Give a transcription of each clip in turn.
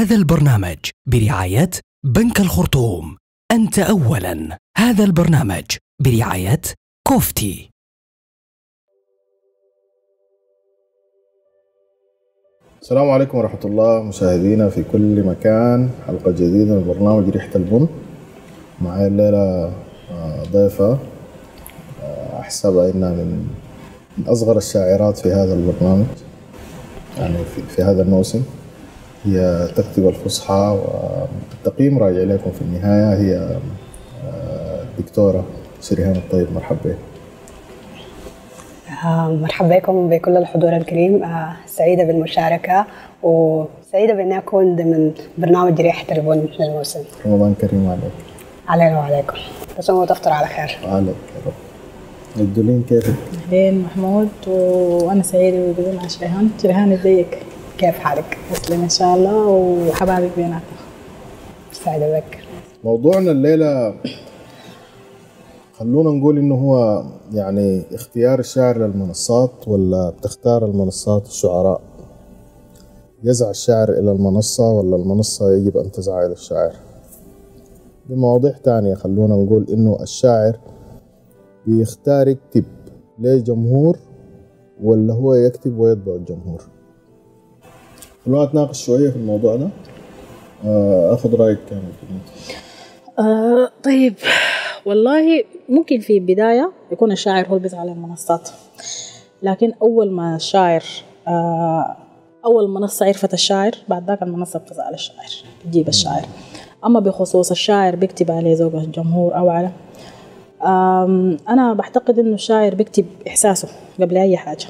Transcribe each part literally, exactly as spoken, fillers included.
هذا البرنامج برعاية بنك الخرطوم. أنت أولاً. هذا البرنامج برعاية كوفتي. السلام عليكم ورحمة الله مشاهدينا في كل مكان. حلقة جديدة من برنامج ريحة البن. معي الليلة ضيفة أحسبها إنها من أصغر الشاعرات في هذا البرنامج، يعني في, في هذا الموسم. هي تكتب الفصحى، والتقييم راجع لكم في النهاية. هي الدكتورة شريهان الطيب. مرحبا بك. مرحبا بكم بكل الحضور الكريم. سعيدة بالمشاركة وسعيدة بأني أكون ضمن برنامج ريحة البن للموسم. رمضان كريم عليك. علينا وعليكم. تصوموا وتفطر على خير. عليك يا رب. الدولين كيفك؟ أهلين محمود، وأنا سعيدة بوجودي مع شريهان. شريهان ازيك؟ كيف حالك؟ مسلم إن شاء الله، وحبابك بيناتنا. سعيدة بك. موضوعنا الليلة خلونا نقول إنه هو يعني اختيار الشاعر للمنصات، ولا بتختار المنصات الشعراء؟ يسعى الشاعر إلى المنصة ولا المنصة يجب أن تسعى إلى الشاعر؟ بمواضيع تانية خلونا نقول إنه الشاعر بيختار يكتب لجمهور ولا هو يكتب ويتبع الجمهور؟ خلونا نتناقش شوية في الموضوع ده. أخذ رأيك كامل. آه طيب، والله ممكن في البداية يكون الشاعر هو اللي بيسعى للمنصات، لكن أول ما الشاعر آه أول منصة عرفت الشاعر، بعد ذاك المنصة بتسعى للشاعر تجيب الشاعر. أما بخصوص الشاعر بيكتب عليه ذوق الجمهور أو على، أنا بعتقد إنه الشاعر بيكتب إحساسه قبل أي حاجة.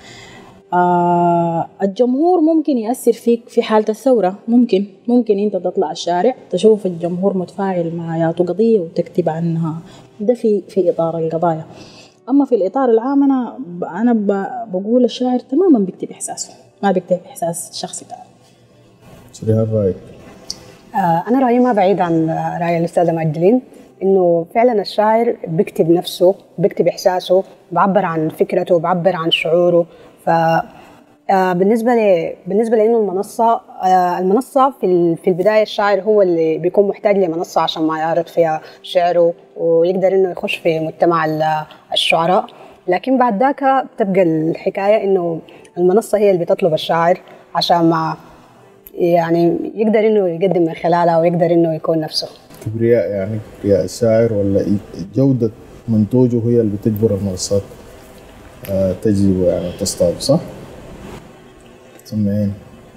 آه الجمهور ممكن يأثر فيك في حالة الثورة. ممكن ممكن أنت تطلع الشارع تشوف الجمهور متفاعل مع ياتو قضية وتكتب عنها، ده في في إطار القضايا. أما في الإطار العام أنا أنا بقول الشاعر تماما بيكتب إحساسه، ما بيكتب إحساس شخصي تاني. شريهان رأيك؟ آه أنا رأيي ما بعيد عن رأي الأستاذة ماجدلين، إنه فعلا الشاعر بيكتب نفسه، بيكتب إحساسه، بعبر عن فكرته، بعبر عن شعوره. ف بالنسبة ل بالنسبة لإنه المنصة المنصة في في البداية الشاعر هو اللي بيكون محتاج لمنصة عشان ما يعرض فيها شعره ويقدر إنه يخش في مجتمع الشعراء. لكن بعد ذاك بتبقى الحكاية إنه المنصة هي اللي بتطلب الشاعر عشان ما يعني يقدر إنه يقدم من خلالها ويقدر إنه يكون نفسه. كبرياء يعني كبرياء الشاعر، ولا جودة منتوجه هي اللي بتجبر المنصات آه تجذبه يعني تصطاد، صح؟ سمعين.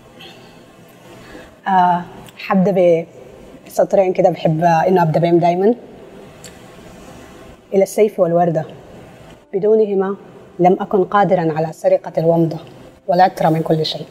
آه حبدأ بسطرين كده بحب إنه أبدأ بهم دايما. إلى السيف والوردة، بدونهما لم أكن قادرا على سرقة الومضة والعطر من كل شيء.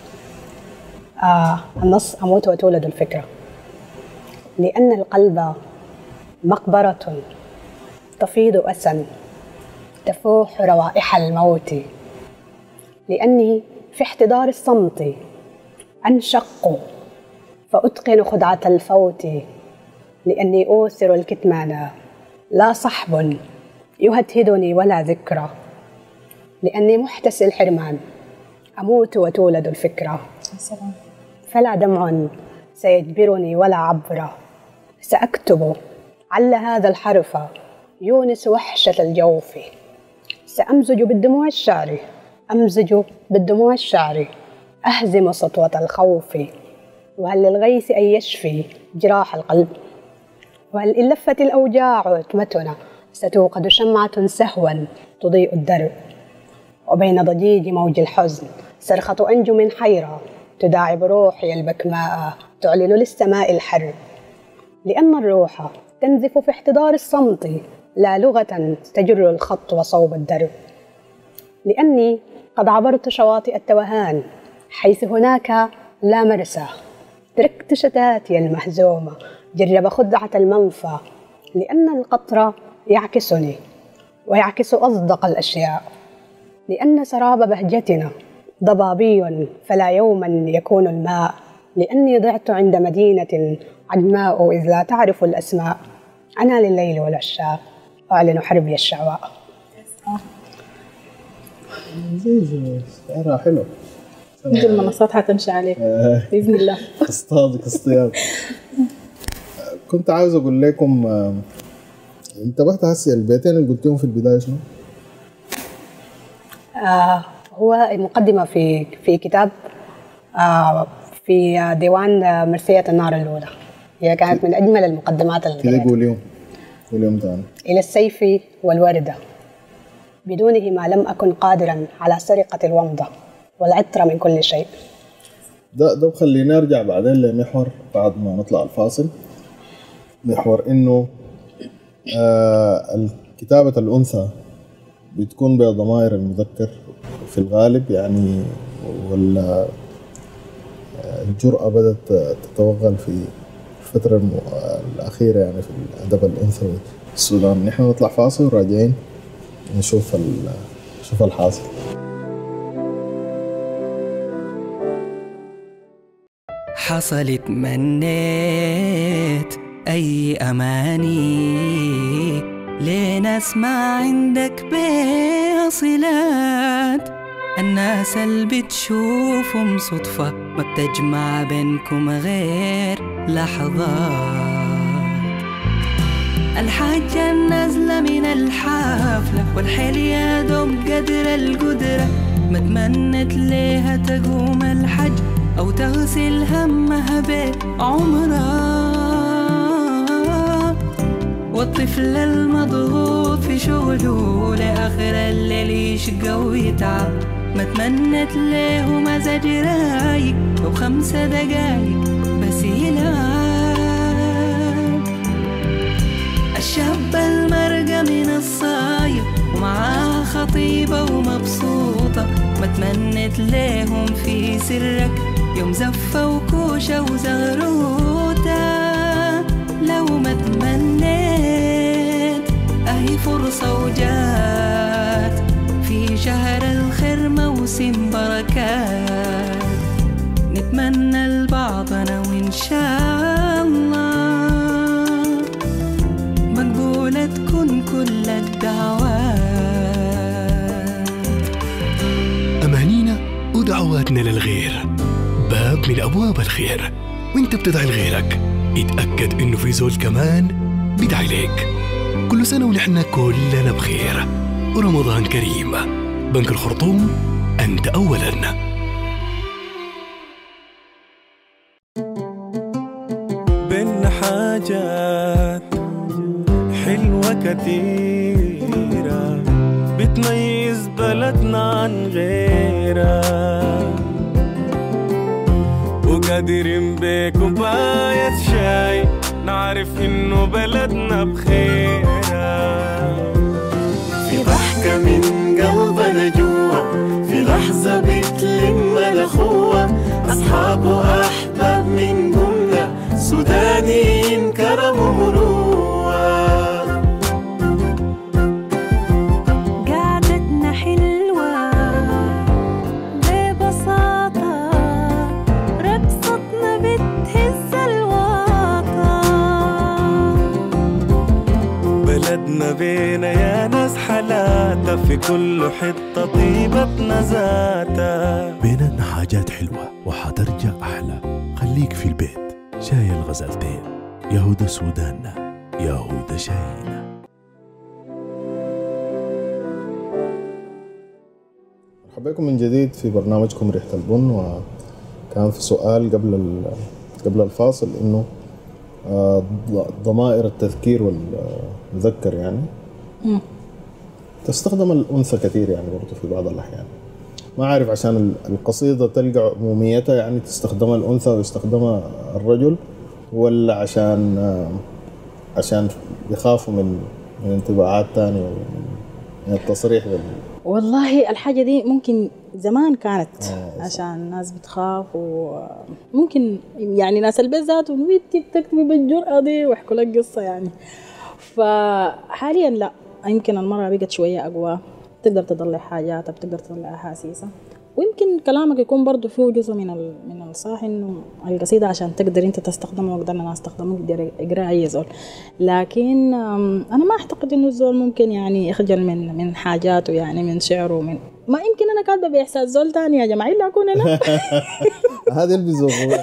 آه النص أموت وتولد الفكرة، لأن القلب مقبرة تفيض أسا تفوح روائح الموت، لأني في احتضار الصمت أنشق فأتقن خدعة الفوت، لأني أوثر الكتمان لا صحب يهدهدني ولا ذكرى، لأني محتسي الحرمان أموت وتولد الفكرة. فلا دمع سيجبرني ولا عبرة، سأكتب عل هذا الحرف يونس وحشة الجوف، سأمزج بالدموع الشعر أمزج بالدموع الشعر أهزم سطوة الخوف، وهل للغيث أن يشفي جراح القلب، وهل إن لفت الأوجاع عتمتنا ستوقد شمعة سهوا تضيء الدرب، وبين ضجيج موج الحزن صرخة أنجم حيرة تداعب روحي البكماء تعلن للسماء الحرب، لأن الروح تنزف في احتضار الصمت لا لغة تجر الخط وصوب الدرب، لأني قد عبرت شواطئ التوهان حيث هناك لا مرسى، تركت شتاتي المهزومة جرب خدعة المنفى، لأن القطر يعكسني ويعكس أصدق الأشياء، لأن سراب بهجتنا ضبابي فلا يوما يكون الماء، لأني ضعت عند مدينة عجماء إذ لا تعرف الأسماء، أنا لليل والعشاء أعلن حربي الشعواء. زي زي شعرها حلو، دي المنصات حتمشي عليك بإذن الله. اصطادك اصطياد. كنت عاوز أقول لكم انتبهت هسه البيتين اللي قلتيهم في البداية شنو؟ آه هو المقدمة في في كتاب آه في ديوان مرسية النار الأولى، هي كانت من أجمل المقدمات اللي كده قوليهم قوليهم تاني. إلى السيف والوردة بدونهما لم أكن قادرا على سرقة الومضة والعطر من كل شيء. ده ده بخلينا نرجع بعدين لمحور بعد ما نطلع الفاصل، محور إنه آه كتابة الأنثى بتكون بضمائر المذكر في الغالب يعني، ولا الجرأة بدأت تتوغل في الفترة الأخيرة يعني في الأدب الأنثوي في السودان. نحن نطلع فاصل وراجعين نشوف نشوف الحاصل. حصلت منيت أي أماني لناس ما عندك بيها صلات، الناس اللي بتشوفهم صدفة ما بتجمع بينكم غير لحظات. الحاجة النازلة من الحافلة والحيل يا دوب قدر القدرة، ما تمنت ليها تقوم الحج أو تغسل همها بعمرها. والطفل المضغوط في شغله لآخر الليل يشقى ويتعب، ما تمنت له مزاج رايق أو خمسة دقايق بس يلعب. الشاب المرقى من الصاير ومعاه خطيبة ومبسوطة، ما تمنت لهم في سرك يوم زفة وكوشة وزغروطة. لو ما تمنيت أهي فرصة وجات في شهر الخير موسم بركات، نتمنى لبعضنا وإن شاء الله مقبولة تكون كل الدعوات. أمانينا ودعواتنا للغير باب من أبواب الخير، وانت بتدعي لغيرك اتأكد إنه في زول كمان بيدعي ليك. كل سنة ونحن كلنا بخير ورمضان كريم. بنك الخرطوم أنت أولاً. بين حاجات حلوة كتيرة بتميز بلدنا عن غيرها، وقادرين بكوباية شاي نعرف إنه بلدنا بخيرها. في ضحكة من قلبنا جوا، في لحظة بتلم الأخوة، أصحاب وأحباب من قمنا سودانيين كرم ومروة. قعدتنا حلوة ببساطة، رقصتنا بتهز الوطن. بلدنا بينا يا ناس حالاتها، في كل حتة طيبتنا ذاتها. بيننا حاجات حلوة وحترجع أحلى، خليك في البيت شاي الغزلتين. يهودا سوداننا يهودا شاينا. مرحبا بكم من جديد في برنامجكم ريحة البن. وكان في سؤال قبل قبل الفاصل إنه ضمائر التذكير والمذكر يعني م. تستخدم الأنثى كثير يعني برضو في بعض الأحيان. ما أعرف عشان القصيدة تلقى عموميتها يعني تستخدمها الأنثى ويستخدمها الرجل، ولا عشان عشان يخافوا من من انطباعات تانية ومن التصريح بال... والله الحاجة دي ممكن زمان كانت آه عشان الناس بتخاف، وممكن يعني ناس البيت ذاته نويتي بتكتبي بالجرأة دي ويحكوا لك قصة يعني. فحاليا لا، يمكن المرأة بقت شوية أقوى، تقدر تطلع حاجاتها، بتقدر تطلع أحاسيسها، ويمكن كلامك يكون برضو فيه جزء من من الصح إنه القصيدة عشان تقدر أنت تستخدمه وقدرنا أنا أستخدمه يقدر يقرأ أي زول. لكن أنا ما أعتقد إنه الزول ممكن يعني يخجل من من حاجاته يعني من شعره من ما يمكن انا كاتبه باحساس زول تاني يا جماعه الا اكون انا. هذا اللي بيزوقوا.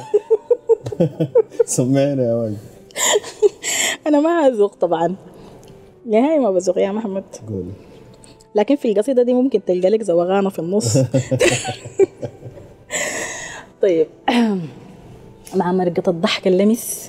سمعنا يا واجد. انا ما هزوق طبعا، نهائي ما بزوق يا محمد. قولي. لكن في القصيده دي ممكن تلقى لك زوغانه في النص. طيب. مع مرقة الضحك اللمس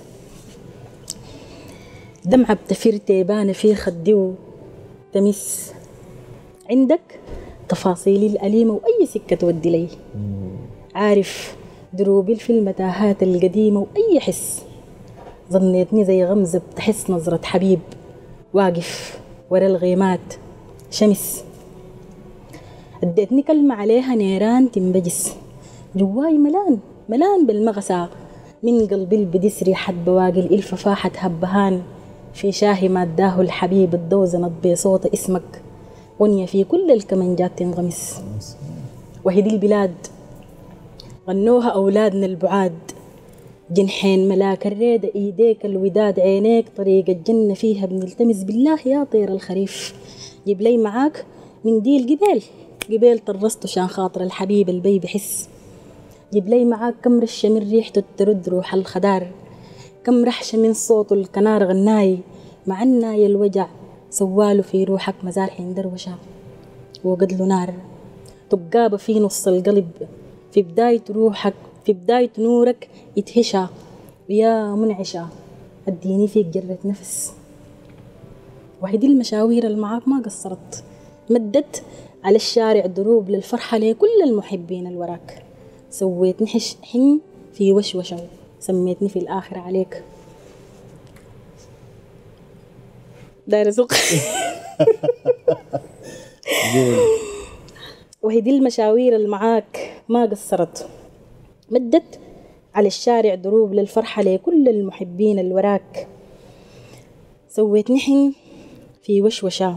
دمعة بتفير تيبانة في خدي تمس عندك تفاصيلي الأليمة وأي سكة تودي لي، عارف دروبي في المتاهات القديمة وأي حس ظنيتني زي غمزة بتحس نظرة حبيب واقف ورا الغيمات شمس، اديتني كلمة عليها نيران تنبجس جواي ملان ملان بالمغسى من قلبي البدس ريحة بواقي الإلفة فاحت هبهان في شاهي ما اداه الحبيب الدوزنت بصوت اسمك ونيا في كل الكمنجات تنغمس. وهدي البلاد غنوها أولادنا البعاد جنحين ملاك الريدة إيديك الوداد عينيك طريق الجنة فيها بنلتمس بالله يا طير الخريف جيب لي معاك من دي الجبال جبال طرسته شان خاطر الحبيب البي بحس، جيب لي معاك كم رشة من ريحته ترد روح الخدار، كم رحشة من صوت الكنار غناي مع الناي الوجع سواله في روحك مزار حين دروشة وقد له نار تقابة في نص القلب في بداية روحك في بداية نورك يتهشى ويا منعشة اديني فيك جرة نفس. وهدي المشاوير اللي معاك ما قصرت مدت على الشارع دروب للفرحة لكل المحبين الوراك، سويتني حش حين في وشوشة سميتني في الآخر عليك داير سوق. وهدي المشاوير اللي معاك ما قصرت مدت على الشارع دروب للفرحة لكل المحبين اللي وراك، سويتني حين في وشوشة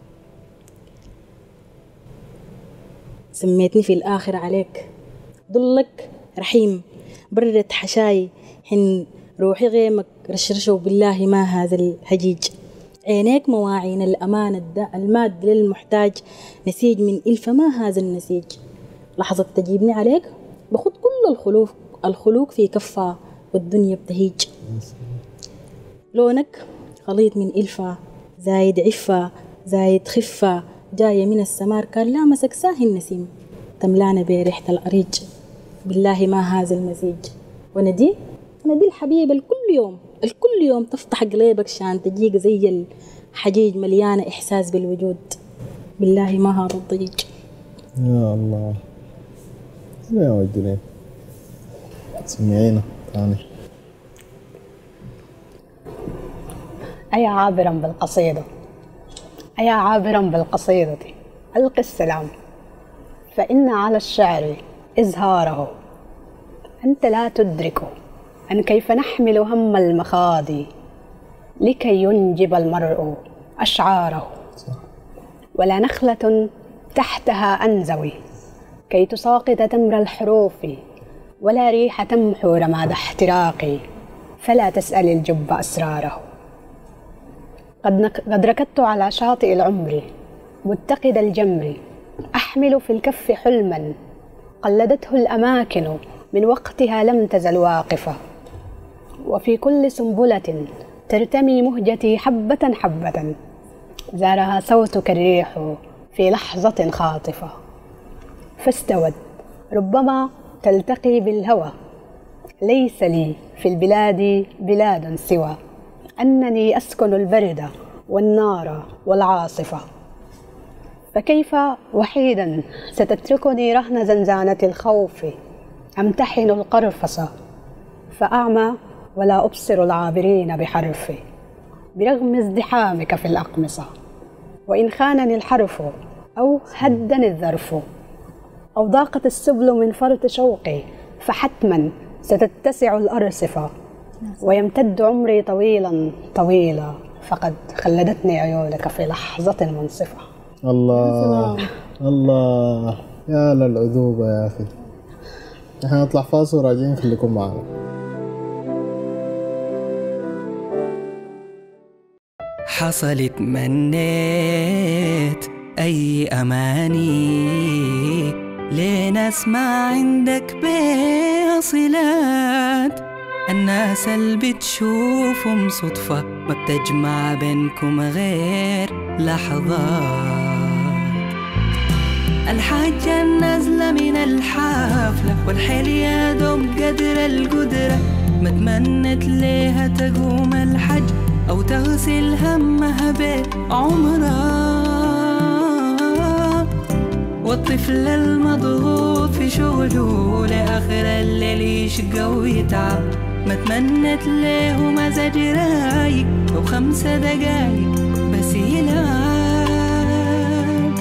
سميتني في الآخر عليك، ضلك رحيم برد حشاي حين روحي غيمك رشرشوا بالله ما هذا الهجيج، عينيك مواعين الأمان الماد للمحتاج نسيج من إلف ما هذا النسيج، لحظة تجيبني عليك بخد كل الخلوق الخلوق في كفة والدنيا بتهيج، لونك خليط من إلفة زايد عفة زايد خفة جاية من السمار كان لامسك ساهي النسيم تملانا بريحة الأريج بالله ما هذا المزيج. وندي ندي الحبيب الكل يوم الكل يوم تفتح قلبك شان تجيك زي الحجيج مليانة إحساس بالوجود بالله ما هذا الضجيج. يا الله يا ودي سمعينا ثاني. أيا عابرا بالقصيدة أيا عابرا بالقصيدة ألق السلام فإن على الشعر إزهاره أنت لا تدرك أن كيف نحمل هم المخاضي لكي ينجب المرء أشعاره، ولا نخلة تحتها أنزوي كي تساقط تمر الحروف ولا ريح تمحو رماد احتراقي فلا تسأل الجب أسراره. قد, قد ركضت على شاطئ العمر متقد الجمر أحمل في الكف حلما قلدته الأماكن من وقتها لم تزل واقفة، وفي كل سنبلة ترتمي مهجتي حبة حبة زارها صوتك الريح في لحظة خاطفة، فاستوت ربما تلتقي بالهوى ليس لي في البلاد بلاد سوى أنني أسكن البرد والنار والعاصفة، فكيف وحيدا ستتركني رهن زنزانة الخوف أمتحن القرفص فأعمى ولا أبصر العابرين بحرفي برغم ازدحامك في الأقمصة، وإن خانني الحرف أو هدني الظرف أو ضاقت السبل من فرط شوقي فحتما ستتسع الأرصفة ويمتد عمري طويلا طويلا فقد خلدتني عيونك في لحظة منصفة. الله الله يا للعذوبة يا أخي. نحن نطلع فاصل وراجعين خليكم معنا. حصلت منيت أي أماني لناس ما عندك بيها صلات، الناس اللي بتشوفهم صدفة ما بتجمع بينكم غير لحظات. الحاجة النازلة من الحافلة والحيل يا دوب قدر القدرة، ما تمنت ليها تقوم الحج أو تغسل همها بعمرها. والطفل المضغوط في شغله لآخر الليل يشقى ويتعب، ما تمنت له مزاج رايق أو خمسة دقايق بس يلعب.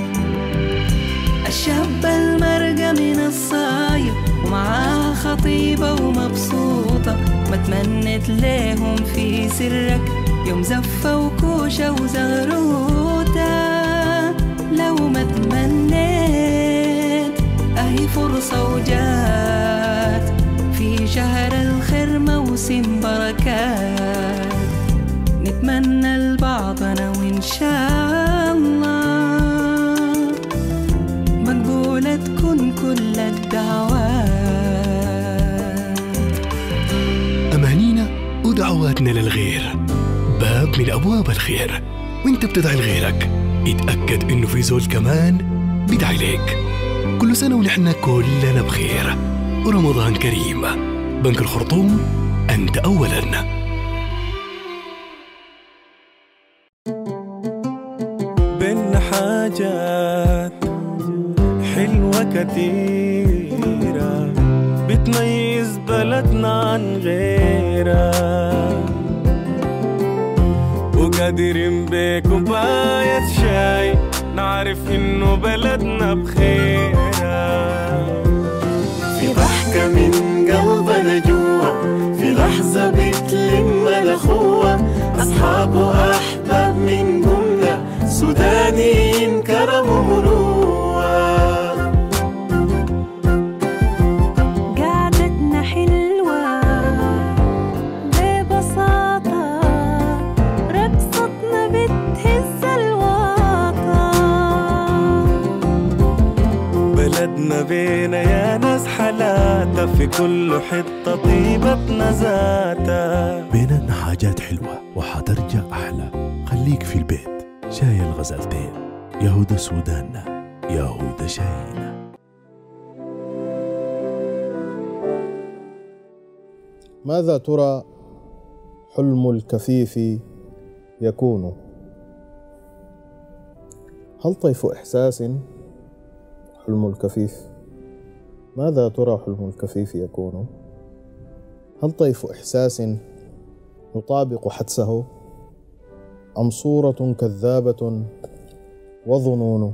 الشاب المرقة من الصاير ومعاها خطيبة ومبسوطة، ما تمنت لهم في سرك يوم زفة وكوشة وزغروطة. لو ما تمنيت أهي فرصة وجات في شهر الخير موسم بركات، نتمنى لبعضنا وإن شاء الله مقبولة تكون كل الدعوات. أمانينا ودعواتنا للغير باب من أبواب الخير، وانت بتدعي لغيرك اتأكد إنه في زول كمان بدعي ليك. كل سنة ونحن كلنا بخير، ورمضان كريم. بنك الخرطوم، أنت أولاً. بينا حاجات حلوة كتيرة بتميز بلدنا عن غيرها، وقادرين بكوباية شاي نعرف إنه بلدنا بخيرها. في ضحكة من قلبنا جوا، في لحظة بتلم الأخوة، أصحاب وأحباب من قمنا، سودانيين كرم ومروة. قعدتنا حلوة ببساطة، رقصتنا بتهز الوطن. بلدنا بينا يا ناس حالاتها، في كل حتة طيبتنا ذاتها. بيننا حاجات حلوة وحترجع أحلى، خليك في البيت. شاي الغزلتين، يهودا سوداننا، يهودا شاينا. ماذا ترى حلم الكفيف يكون؟ هل طيف إحساس حلم الكفيف؟ ماذا ترى حلم الكفيف يكون؟ هل طيف إحساس يطابق حدسه، أم صورة كذابة وظنون؟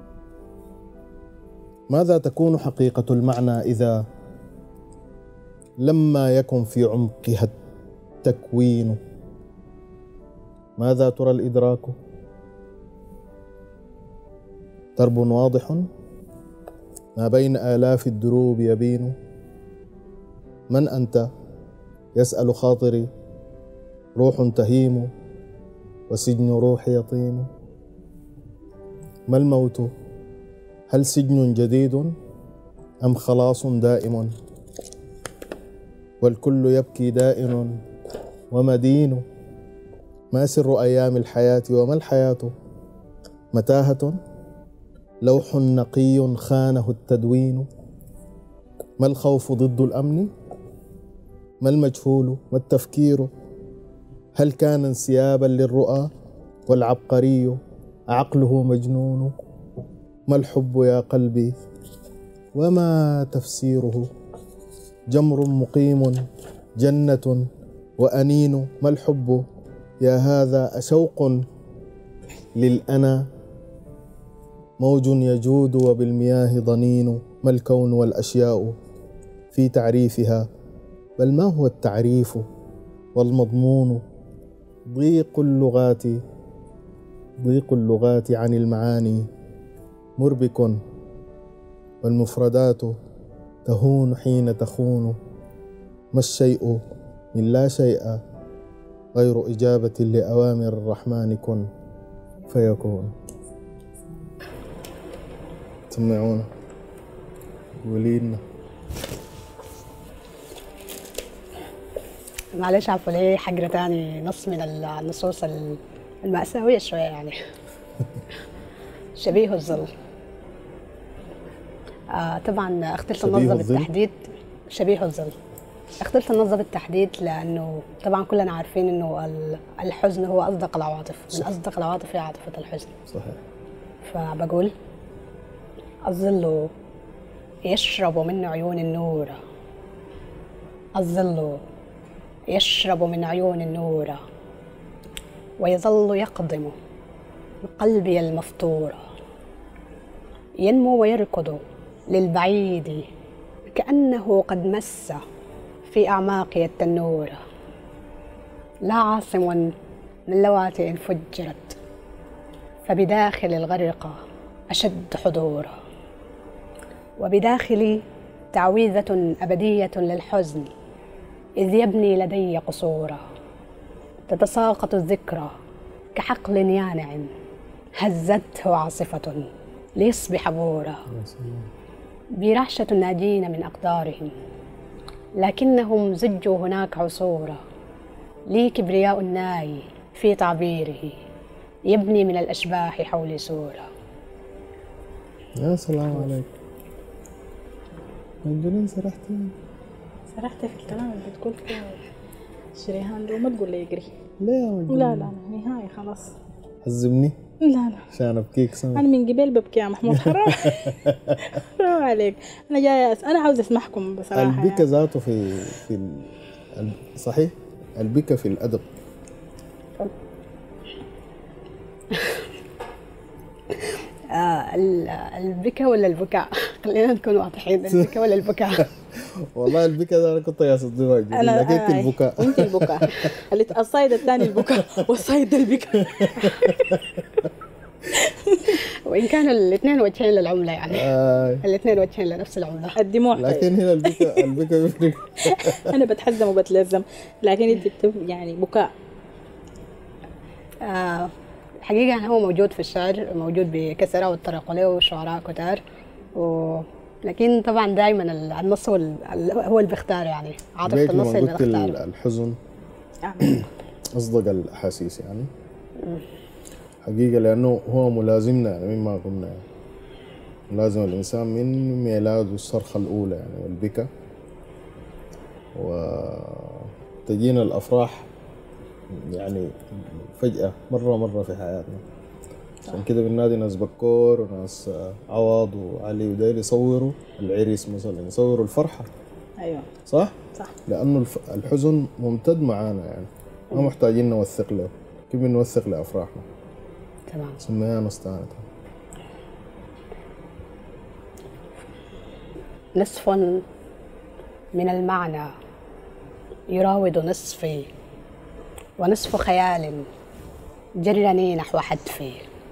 ماذا تكون حقيقة المعنى إذا لما يكن في عمقها التكوين؟ ماذا ترى الإدراك؟ درب واضح ما بين آلاف الدروب يبين. من أنت؟ يسأل خاطري، روح تهيم وسجن روحي يطين. ما الموت؟ هل سجن جديد أم خلاص دائم؟ والكل يبكي دائن ومدين. ما سر أيام الحياة وما الحياة؟ متاهة لوح نقي خانه التدوين. ما الخوف ضد الأمن؟ ما المجهول؟ ما التفكير؟ هل كان انسيابا للرؤى والعبقري عقله مجنون؟ ما الحب يا قلبي وما تفسيره؟ جمر مقيم جنة وأنين. ما الحب يا هذا؟ أشوق للأنا موج يجود وبالمياه ضنين. ما الكون والأشياء في تعريفها؟ بل ما هو التعريف والمضمون؟ ضيق اللغات ضيق اللغات عن المعاني مربك، والمفردات تهون حين تخون. ما الشيء من لا شيء غير إجابة لأوامر الرحمن كن فيكون. سمعونا قولي لنا. معلش عفوا ليه حجر تاني نص من النصوص المأساوية شوية يعني. شبيه الظل. آه طبعا اخترت النظة بالتحديد شبيه الظل. اخترت النظة بالتحديد لأنه طبعا كلنا عارفين إنه الحزن هو أصدق العواطف، من أصدق العواطف هي عاطفة الحزن. صحيح. فبقول الظل يشرب من عيون النور، الظل يشرب من عيون النور ويظل يقضم قلبي المفطور، ينمو ويركض للبعيد كأنه قد مس في أعماقي التنور، لا عاصم من لواتئ فجرت فبداخل الغرقة أشد حضورا، وبداخلي تعويذة أبدية للحزن إذ يبني لدي قصورا، تتساقط الذكرى كحقل يانع هزته عاصفة ليصبح بورا، برعشة الناجين من أقدارهم لكنهم زجوا هناك عصورا، لي كبرياء الناي في تعبيره يبني من الأشباح حولي سورا. يا سلام عليك مجنون. سرحتي سرحت في الكلام اللي بتقول فيه شريهان لو ما تقول لي يجري. ليه يا مجنون؟ لا لا نهاية خلاص. حزمني؟ لا لا عشان ابكيك سمع. انا من قبل ببكي يا محمود. حرام حرام عليك. انا جاي أس... انا عاوز اسمعكم بصراحه. البكا ذاته في في ال... صحيح البكا في الادب. آه البكا ولا البكاء؟ خلينا نكون واضحين. البكا ولا البكاء؟ والله البكا ده انا كنت قاصد دماغي لكن انت البكاء. انت البكاء. الصيد الثاني البكاء والصيد البكاء. وإن كانوا الاثنين وجهين للعملة يعني. آه. الاثنين وجهين لنفس العملة. الدموع. لكن هنا البكاء البكاء يفرق. أنا بتحزم وبتلزم لكن أنت يعني بكاء. آه. حقيقة هو موجود في الشعر، موجود بكثرة والطرق له شعراء كتار، و... لكن طبعا دائما النص هو هو اللي بيختار يعني عاطفة النص اللي بيختار. الحزن أصدق الأحاسيس يعني حقيقة لأنه هو ملازمنا يعني مما قلنا يعني. ملازم الإنسان من ميلاده الصرخة الأولى يعني والبكا، وتجينا الأفراح يعني فجأة مرة مرة في حياتنا. عشان كده بننادي ناس بكور وناس عوض وعلي ودايل يصوروا العريس مثلا، يصوروا الفرحة. أيوة صح؟ صح. لأنه الحزن ممتد معانا يعني ما محتاجين نوثق له، كيف بنوثق لأفراحنا. تمام. سميها نستعانة. نصف من المعنى يراود نصفي، ونصف خيال جرني نحو حتفي،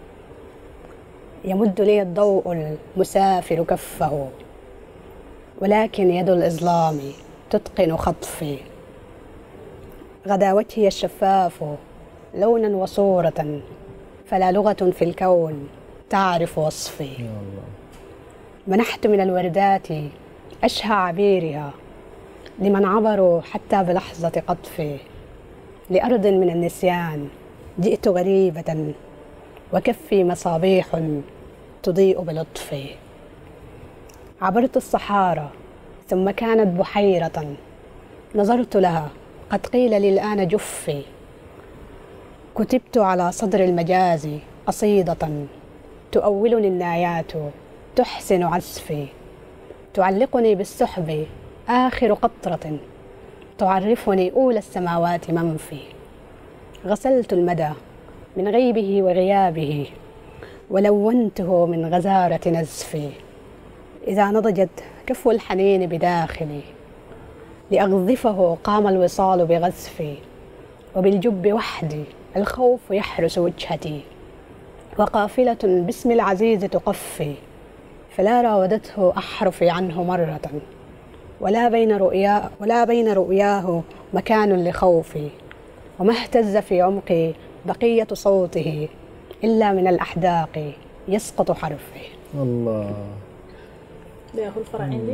يمد لي الضوء المسافر كفه، ولكن يد الإظلام تتقن خطفي، غدا وجهي الشفاف لونا وصورة، فلا لغة في الكون تعرف وصفي. يا الله. منحت من الوردات أشهى عبيرها لمن عبروا حتى بلحظة قطفي، لأرض من النسيان جئت غريبة، وكفي مصابيح تضيء بلطفي، عبرت الصحارى ثم كانت بحيرة، نظرت لها قد قيل لي الآن جفي، كتبت على صدر المجاز قصيدة تؤولني النايات تحسن عزفي، تعلقني بالسحب آخر قطرة، تعرفني أولى السماوات منفي، غسلت المدى من غيبه وغيابه، ولونته من غزارة نزفي، إذا نضجت كف الحنين بداخلي لأغذفه قام الوصال بغزفي، وبالجب وحدي الخوف يحرس وجهتي، وقافلة باسم العزيز تقفي، فلا راودته أحرفي عنه مرة، ولا بين رؤياه ولا بين رؤياه مكان لخوفي، وما اهتز في عمقي بقية صوته إلا من الأحداق يسقط حرفي. الله ده هو الفرع عندي.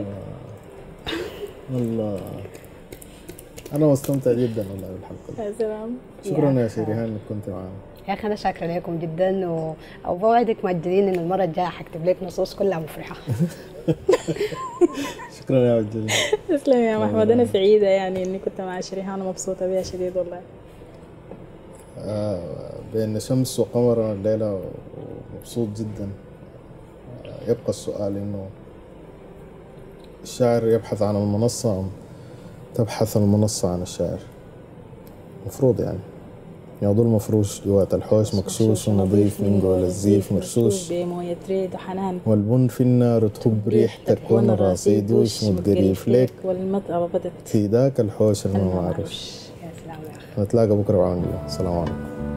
الله أنا مستمتع جدا والله بالحلقة يا سلام. شكرا يا شيريهان إنك كنت معنا. يا أخي أنا شاكرة لكم جدا و... وبوعدك مؤجلين إن المرة الجاية حكتب لك نصوص كلها مفرحة. شكرا يا مؤجلين. تسلم يا محمد. أنا سعيدة يعني إني كنت مع شيريهان ومبسوطة بها شديد والله. آه بين شمس وقمر الليلة ومبسوط جدا. آه يبقى السؤال إنه الشاعر يبحث عن المنصة أم تبحث المنصة عن الشاعر؟ مفروض يعني يضل مفروش جوات الحوش مكشوش ونظيف من جول الزيف مرشوش بموية ريد وحنان والبن في النار تحب ريحتك وانا راسي يدوش متقريف ليك والمطأة بدت في ذاك الحوش اللي ما معروش. يا سلام يا أخي. نتلاقى بكرة بعون الله. السلام عليكم.